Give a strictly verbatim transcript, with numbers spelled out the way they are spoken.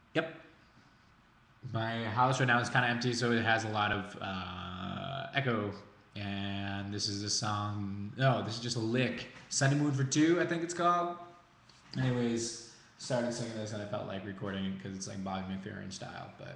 Yep. My house right now is kind of empty, so it has a lot of uh, echo. And this is a song. No, this is just a lick. Sonnymoon for two, I think it's called. Anyways, started singing this and I felt like recording it because it's like Bobby McFerrin style. But